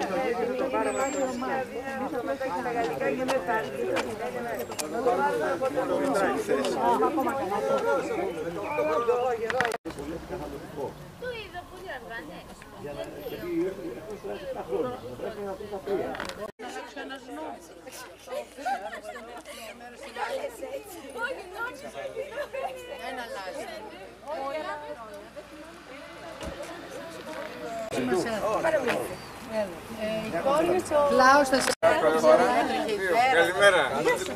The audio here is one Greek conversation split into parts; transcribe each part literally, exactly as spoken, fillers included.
Λάος θα σε... Καλημέρα.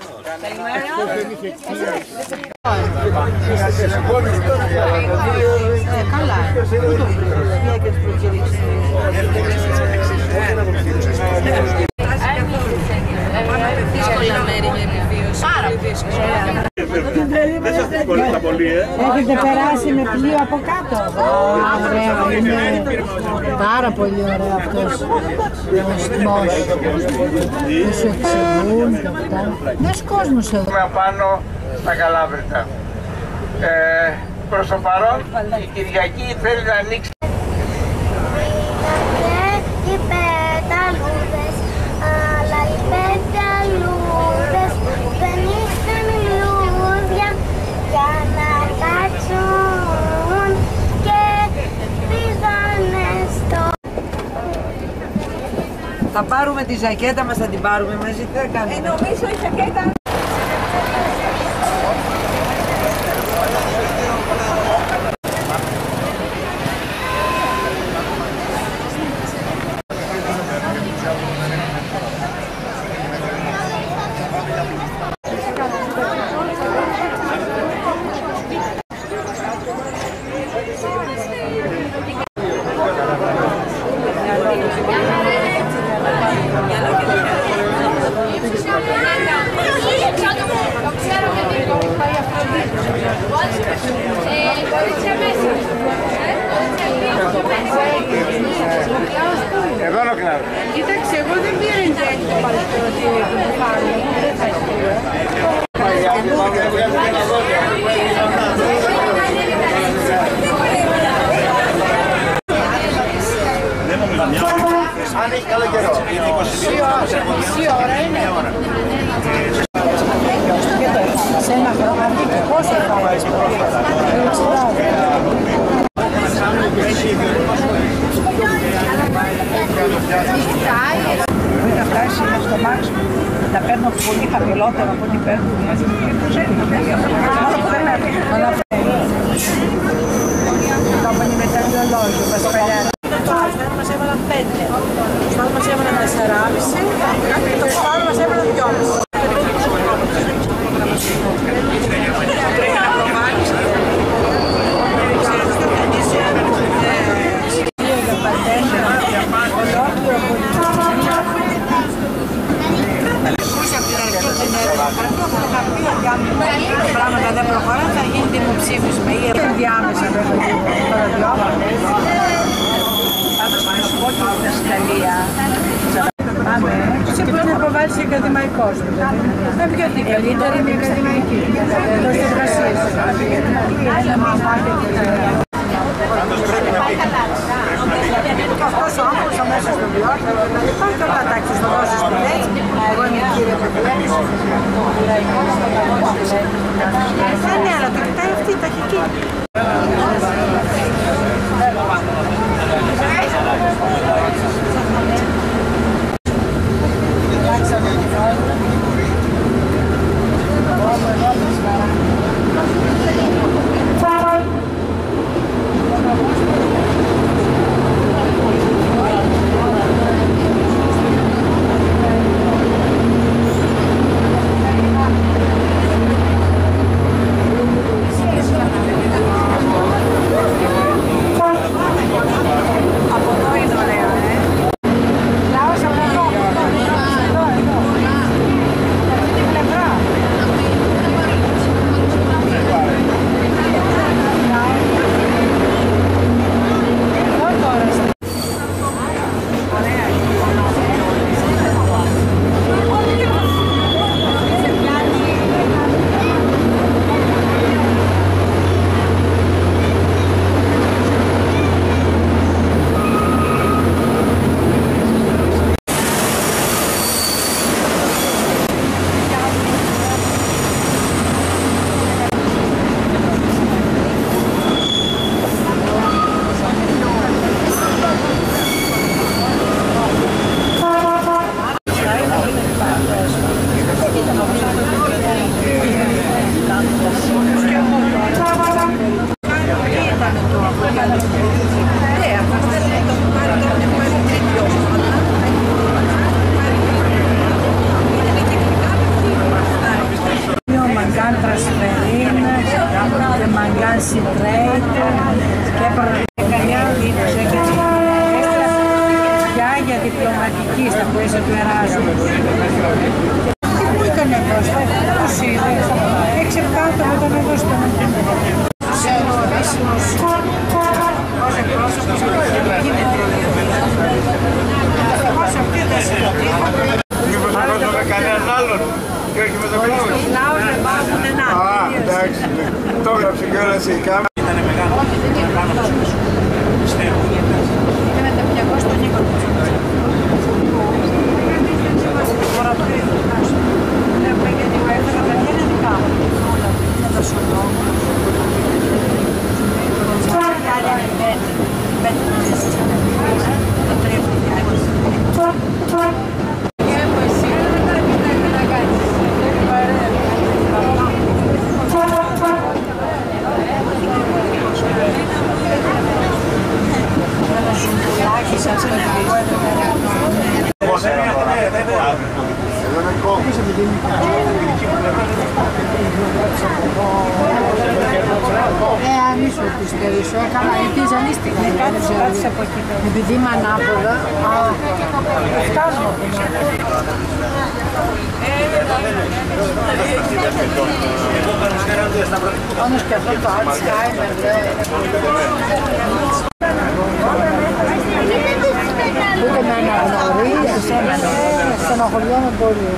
Καλά. Δύσκολα μέρη για επιβίωση. Πάρα πολύ. Έχετε περάσει με πλοίο από κάτω. Ωραία, είναι πάρα πολύ ωραίο αυτός ο στιμός. Και σου εξηγούν και αυτά. Νέος κόσμος εδώ. Είμαι απάνω στα Καλάβρητα. Ε, προς το παρόν η Κυριακή θέλει να ανοίξει. Οι πεταλούδες, αλλά οι πεταλούδες δεν είχαν λουλούδια για να κάτσουν και πήγανε στο... Θα πάρουμε τη ζακέτα μας, θα την πάρουμε μαζί, τι θα κάνουμε. Ε, νομίζω η ζακέτα... Εδώ είναι ο Κλάδος. Κοίταξε, εγώ δεν πήρα εντέλει το παραστηρωτήριο που μου πάρουν. Δεν θα στείλω. Αν έχει καλό καιρό. Μισή ώρα είναι. Σε ένα χρόνο, πόσο θα πάει πρόσφατα. Μπορεί να φτάσει στο μάξιμο. Τα παίρνω πολύ χαμηλότερο από ό,τι παίρνω. Μόνο που δεν έρθει. Το απονημεταλλολόγιο, Πασπαλιάνα. Το άσπρο μας έβαλαν πέντε. Το σπάδο μας έβαλαν τεσσεράμισι. Το σπάδο μας έβαλαν δυόμισι. Πρέπει να προβάλλεις. Πράγματα δεν προχωράνε, θα γίνει δημοψήφισμα ή ενδιάμεσα βέβαια το ραδιόφωνο. Πάντως να σου πω και η διδασκαλία. Πάμε, σε πώς να προβάλλεις και ακαδημαϊκός. Θα πιο τι καλύτερη είναι η ακαδημαϊκή. Το συνεργασίες. Και αυτός ο άνθρωπος αμέσως στο βιώσει, πάει καλά τάξη στο δώσει στο έτσι, εγώ είμαι η κύρια Πεπλένης. Ναι, αλλά το κοιτάει αυτή, τα έχει εκεί. διπλωματική στα πλαίσια του Εράσμου. Και πού ήταν εδώ, τους είδες, έξι επτά άτομα ήταν εδώ στο Σερορίσιμος ως εκπρόσωπος του Κεντρική Μετρολογία. Ευτυχώς αυτή δεν συμμετείχαν. Μήπως ακούσαμε με κανέναν άλλον και όχι με τον Κλώδη. Λάω δεν πάω πουθενά. Α, εντάξει, το έγραψε κιόλας η κάμερα. Ήτανε μεγάλο πάνω από σπίτι. Πιστεύω. Ήταν ταπιακός στον Νίκο. Τώρα το είδω. Βλέπουμε γιατί εγώ έφερα τα χέρια δικά μου. Είναι το σωτό. Εάν ήσουν της Περισσό, καλά, γιατί ζανίστηκε. Κάτσε από εκεί. Επειδή είμαι ανάποδα, α, φτάσω από την Όμως και αυτό το Alzheimer, ούτε με αναγνωρίζεις, στενοχωριέμαι πολύ.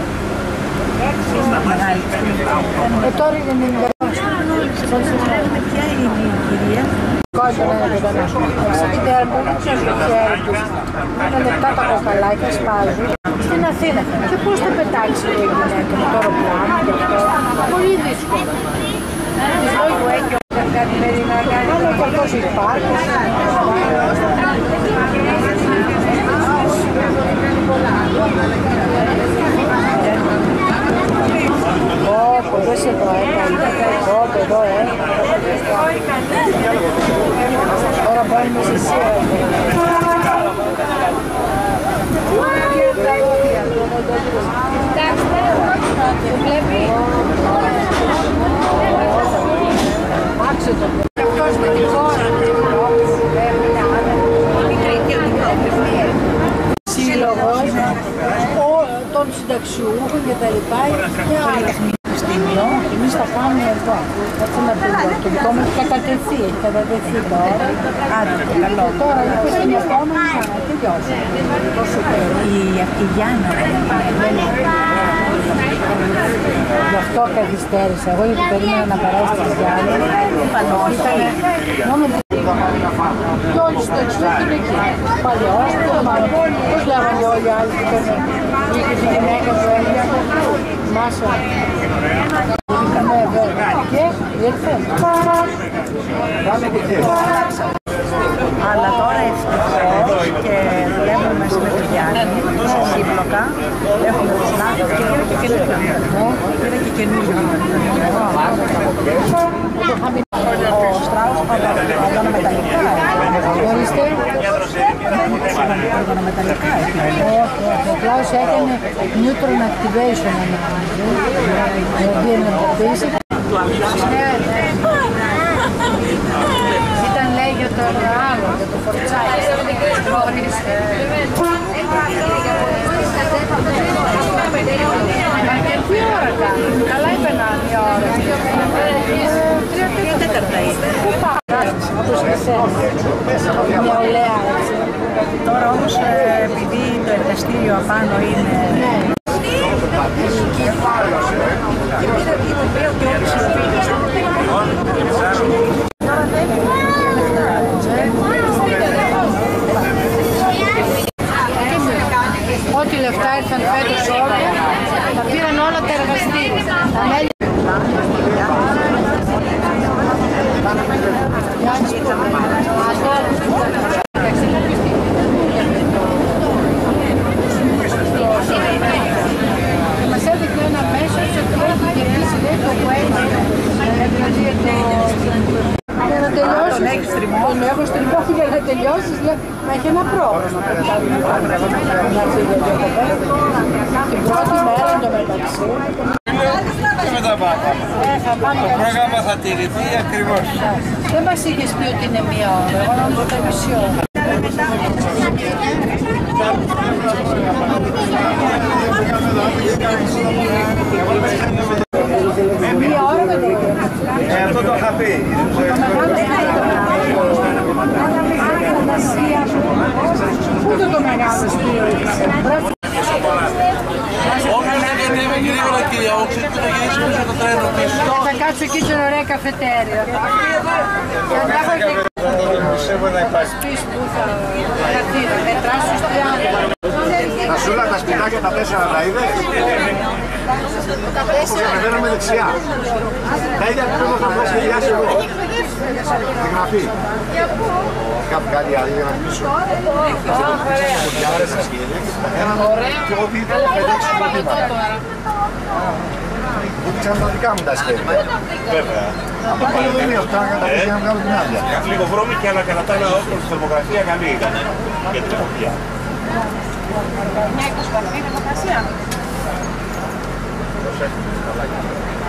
Ε, τώρα είναι ενενήντα. Ποια είναι η κυρία? Κόντρα είναι μεταναστή. Είτε αρμονή ξέρεις το χέρι τους. Είναι λεπτά τα κοκαλάκια, σπάζουν. Στην Αθήνα. Και πώς θα πετάξει η γυναίκα με το αεροπλάνο και αυτό. Πολύ δύσκολο. Της λόγου έχει όλα καθημερινά. Άλλο και αυτός υπάρχει. Όπο, δεν σε εδώ έκανε. Όπο, εδώ, ε. Τώρα μπαίνουμε σε σειρά. Βλέπει. Άξε το παιδί. Αυτός με τη χώρα σύλλογος των συνταξιούχων και τα λοιπά και άλλα. Εμείς θα πάμε εδώ. Έτσι να πούμε. Το δικό μου έχει κατατεθεί. Έχει κατατεθεί τώρα. Άντε, καλό. Τώρα είπε στην επόμενη θα τελειώσει. Η Γιάννα δεν είναι. Γι' αυτό καθυστέρησα. Εγώ γιατί περίμενα να περάσει τη Γιάννα. Ήτανε μόνο και όλοι στο εξωτερικό είναι εκεί. Παλιός, πώς λέγανε όλοι οι άλλοι που ήταν είχε τη γυναίκα του έλεγε Μάσα. Ναι, βέβαια. Και ήρθε. Αλλά τώρα ευτυχώς και δουλεύουμε μέσα με τη Γιάννη, σύμπλοκα, έχουμε τους λάθος και είναι και καινούργιο. Είναι και καινούργιο. Ο Στράους οργανομεταλλικά. Ορίστε. Οργανομεταλλικά. Ο Κλάους έκανε neutron activation. Ήταν λέει για το άλλο, για το φορτσάκι. Ορίστε. Μα και τι ώρα κάνει. Καλά υπενάνε η ώρα. Τρία τέταρτα είναι. Πού πάμε. Όπως και εσένα. Μια ολέα έτσι. Τώρα όμως επειδή το εργαστήριο απάνω είναι... Ό,τι λεφτά ήρθαν φέτος όλα, τα πήραν όλα τα εργαστήρια. Τα μέλη... Μας έδειχνε ένα μέσο σε οποίο έχει γυρίσει λέει το Wayne. Για να τελειώσεις, τον έχω στριμώσει για να τελειώσεις, να έχει ένα πρόγραμμα. Την πρώτη μέρα εντωμεταξύ. Και μετά πάμε. Το πρόγραμμα θα τηρηθεί ακριβώς. Δεν μας είχες πει ότι είναι μία ώρα, εγώ νόμιζα ότι είναι μισή ώρα. Αυτό το είχα πει. Ούτε το μεγάλο σπίτι. Όχι, δεν κατέβει γρήγορα κυρία, όχι, θα γυρίσει πίσω το τρένο πίσω. Θα κάτσω εκεί σε ωραία καφετέρια. Πιστεύω να υπάρχει. Τα σούλα, τα σπιτάκια, τα τέσσερα τα είδες. Όπως ανεβαίνουμε δεξιά. Τα ίδια που πρέπει να βγάλεις και γιάσει εγώ. Τη γραφή. Κάπου κάτι άλλο για να πείσω. Διάρεσα σκηνή και ό,τι ήθελα πέντε έξι πατήματα. Δείξαν τα δικά μου τα σκέλη. Βέβαια. Από το Πολυδομείο, που κάνανε καταπληκτικά για να βγάλω την άδεια. Λίγο βρώμικη, αλλά κατά τα άλλα όπως η θερμοκρασία καλή ήταν. Για την εποχή. Μια εικοσπαθή θερμοκρασία. Προσέχετε, καλά.